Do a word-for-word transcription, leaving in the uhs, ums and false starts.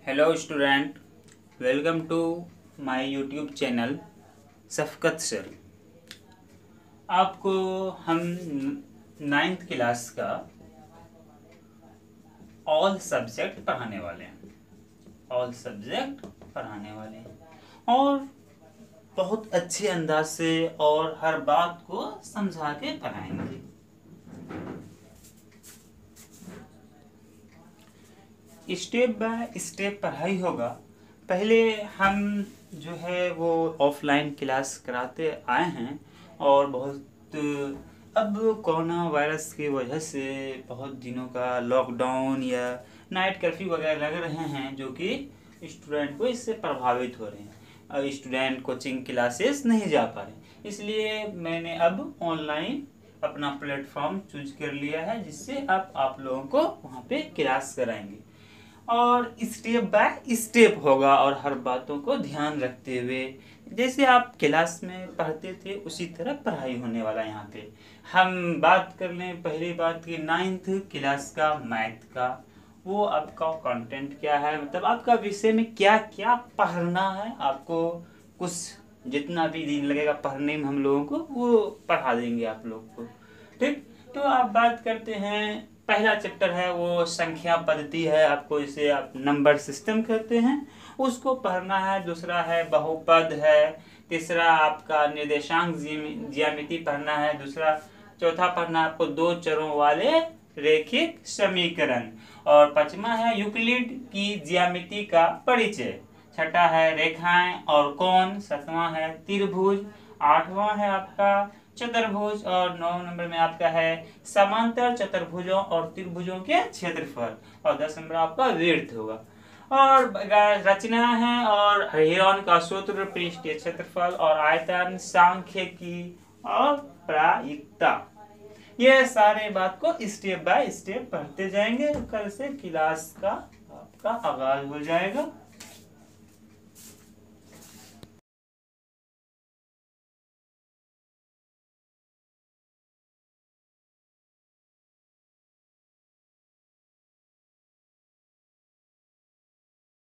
Hello student, welcome to my YouTube channel Shafqat sir. आपको हम ninth class का all subject पढ़ाने वाले हैं ऑल सब्जेक्ट पढ़ाने वाले हैं और बहुत अच्छे अंदाज से और हर बात को समझा के पढ़ाएंगे। स्टेप बाय स्टेप पढ़ाई होगा। पहले हम जो है वो ऑफलाइन क्लास कराते आए हैं और बहुत अब कोरोना वायरस की वजह से बहुत दिनों का लॉकडाउन या नाइट कर्फ्यू वगैरह लग रहे हैं, जो कि स्टूडेंट को इससे प्रभावित हो रहे हैं। अब स्टूडेंट कोचिंग क्लासेस नहीं जा पा रहे, इसलिए मैंने अब ऑनलाइन अपना प्लेटफॉर्म चूज कर लिया है, जिससे अब आप लोगों को वहाँ पे क्लास कराएंगे और स्टेप बाय स्टेप होगा और हर बातों को ध्यान रखते हुए जैसे आप क्लास में पढ़ते थे उसी तरह पढ़ाई होने वाला। यहाँ पे हम बात कर लें पहली बात की नाइन्थ क्लास का मैथ का, वो आपका कंटेंट क्या है, मतलब आपका विषय में क्या क्या पढ़ना है। आपको कुछ जितना भी दिन लगेगा पढ़ने में हम लोगों को वो पढ़ा देंगे आप लोग को, ठीक। तो आप बात करते हैं, पहला चैप्टर है वो संख्या पद्धति है, आपको इसे आप नंबर सिस्टम कहते हैं, उसको पढ़ना है। दूसरा है बहुपद है। तीसरा आपका निर्देशांक ज्यामिति पढ़ना है। दूसरा चौथा पढ़ना आपको दो चरों वाले रेखिक समीकरण। और पांचवा है यूक्लिड की ज्यामिति का परिचय। छठा है रेखाएं और कोण। सातवां है त्रिभुज। आठवां है आपका चतुर्भुज और नौ नंबर में आपका है समांतर चतुर्भुजों और त्रिभुजों के क्षेत्रफल। और दस नंबर आपका विड्थ होगा। और रचना है और हेरोन का सूत्र, पृष्ठीय क्षेत्रफल और आयतन, सांख्यिकी और प्रायिकता। ये सारे बात को स्टेप बाय स्टेप पढ़ते जाएंगे। कल से क्लास का आपका आगाज हो जाएगा।